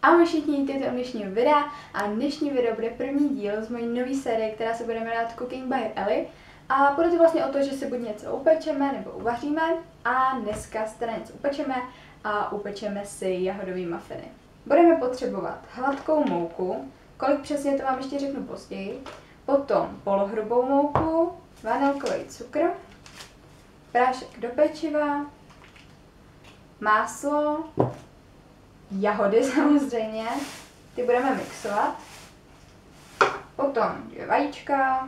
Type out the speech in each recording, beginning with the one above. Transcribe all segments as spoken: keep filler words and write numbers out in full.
Ahoj všichni, vítejte u dnešního videa a dnešní video bude první díl z mojí nové série, která se bude jmenovat Cooking by Ellie. A bude to vlastně o to, že si buď něco upečeme nebo uvaříme a dneska si teda něco upečeme a upečeme si jahodové muffiny. Budeme potřebovat hladkou mouku, kolik přesně to vám ještě řeknu později, potom polohrubou mouku, vanilkový cukr, prášek do pečiva, máslo, jahody samozřejmě, ty budeme mixovat, potom dvě vajíčka,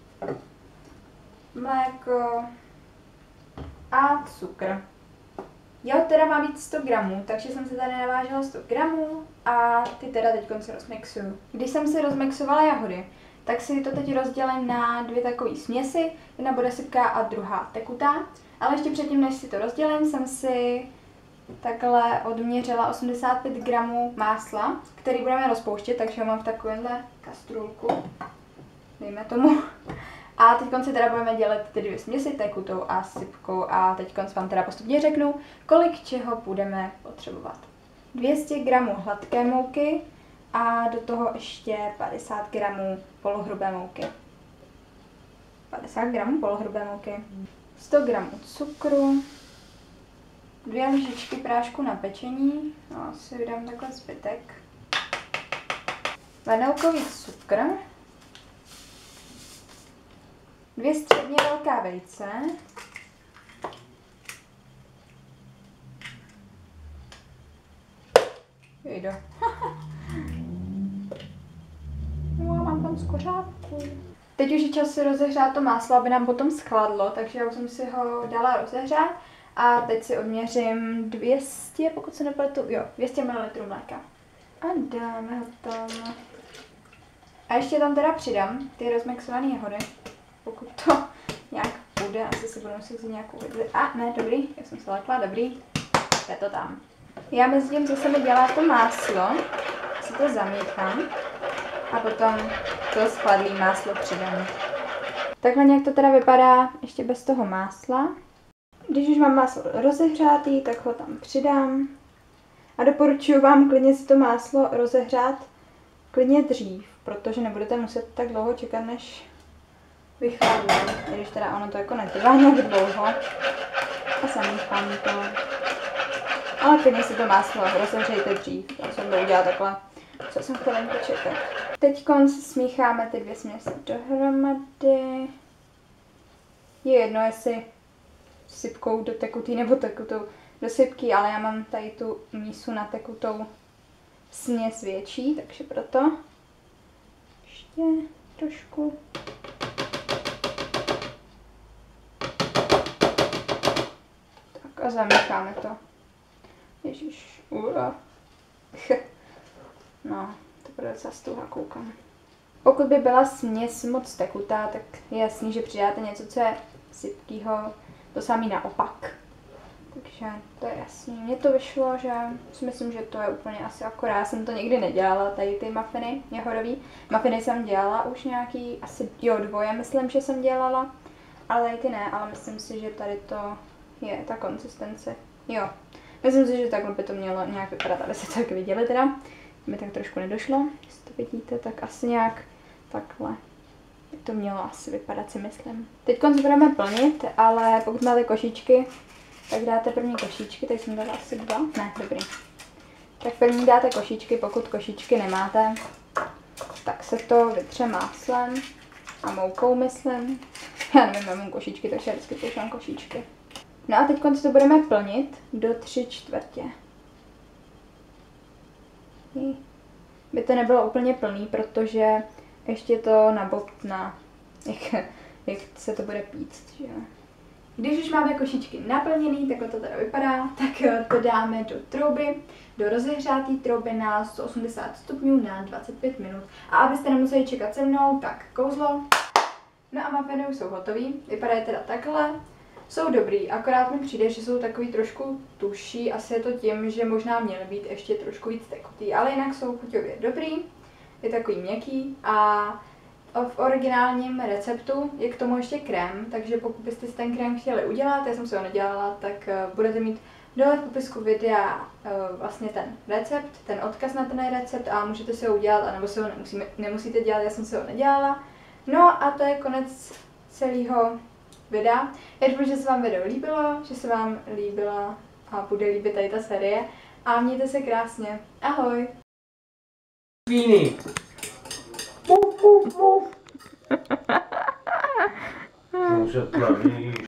mléko a cukr. Jahod teda má být sto gramů, takže jsem se tady navážela sto gramů a ty teda teď se rozmixuju. Když jsem si rozmixovala jahody, tak si to teď rozdělím na dvě takové směsi, jedna bude sypká a druhá tekutá. Ale ještě předtím, než si to rozdělím, jsem si takhle odměřila osmdesát pět gramů másla, který budeme rozpouštět, takže ho mám v takovémhle kastrůlku, dejme tomu. A teď si teda budeme dělat ty dvě směsi, tekutou a sypkou, a teď vám teda postupně řeknu, kolik čeho budeme potřebovat. dvě stě gramů hladké mouky a do toho ještě padesát gramů polohrubé mouky. padesát gramů polohrubé mouky. sto gramů cukru, dvě lžičky prášku na pečení, no asi vydám takhle zbytek, vanilkový cukr, dvě středně velká vejce, jejdo, no, mám tam skořápku. Teď už je čas si rozehřát to máslo, aby nám potom schladlo, takže já už jsem si ho dala rozehřát. A teď si odměřím dvě stě, pokud se nepletu, jo, dvě stě mililitrů mléka. A dáme ho tam. A ještě tam teda přidám ty rozmixované jahody, pokud to nějak půjde, asi si budu muset vzít nějakou vidli. A ne, dobrý, já jsem se lekla, dobrý, je to tam. Já mezi tím, co se mi dělá to máslo, si to zamíchám a potom to schladlý máslo přidám. Takhle nějak to teda vypadá ještě bez toho másla. Když už mám máslo rozehřátý, tak ho tam přidám. A doporučuji vám klidně si to máslo rozehřát klidně dřív, protože nebudete muset tak dlouho čekat, než vychladne. Když teda ono to jako netrvá nějak dlouho. A zamíchám to. Ale klidně si to máslo rozehřejte dřív. Já jsem to udělala takhle, co jsem chvilinku čekat. Teď smícháme ty dvě směsi dohromady. Je jedno, jestli sypkou do tekutý nebo tekutou do sypky, ale já mám tady tu mísu na tekutou směs větší, takže proto ještě trošku. Tak a zamícháme to. Ježiš, ura. No, to bude docela stuha, koukám. Pokud by byla směs moc tekutá, tak je jasný, že přidáte něco, co je sypkýho, to samý naopak. Takže to je jasný. Mně to vyšlo, že si myslím, že to je úplně asi akorát. Já jsem to nikdy nedělala, tady ty muffiny jahodový. Muffiny jsem dělala už nějaký, asi jo, dvoje myslím, že jsem dělala. Ale tady ty ne, ale myslím si, že tady to je ta konsistence. Jo, myslím si, že takhle by to mělo nějak vypadat, aby se to tak viděli teda. Mi tak trošku nedošlo, jestli to vidíte, tak asi nějak takhle. To mělo asi vypadat, si myslím. Teď se budeme plnit, ale pokud máte košíčky, tak dáte první košíčky, teď jsem dala asi dva, ne, dobrý. Tak první dáte košíčky, pokud košíčky nemáte, tak se to vytře máslem a moukou, myslím. Já nevím, já mám košíčky, takže já vždycky používám košíčky. No a teď to budeme plnit do tři čtvrtě. By to nebylo úplně plný, protože ještě to nabobtná, jak, jak se to bude pít, že? Když už máme košičky naplněný, takhle to teda vypadá, tak to dáme do trouby, do rozehřáté trouby na sto osmdesát stupňů na dvacet pět minut. A abyste nemuseli čekat se mnou, tak kouzlo. No a muffiny už jsou hotový, vypadají teda takhle. Jsou dobrý, akorát mi přijde, že jsou takový trošku tuší, asi je to tím, že možná měly být ještě trošku víc tekutý, ale jinak jsou chuťově dobrý, je takový měkký a v originálním receptu je k tomu ještě krém, takže pokud byste si ten krém chtěli udělat, já jsem si ho nedělala, tak budete mít dole v popisku videa uh, vlastně ten recept, ten odkaz na ten recept a můžete si ho udělat, anebo si ho nemusíme, nemusíte dělat, já jsem si ho nedělala. No a to je konec celého videa. Já doufám, že se vám video líbilo, že se vám líbila a bude líbit tady ta série. A mějte se krásně. Ahoj! Víny! Muf, muf, muf. Může tlavíš.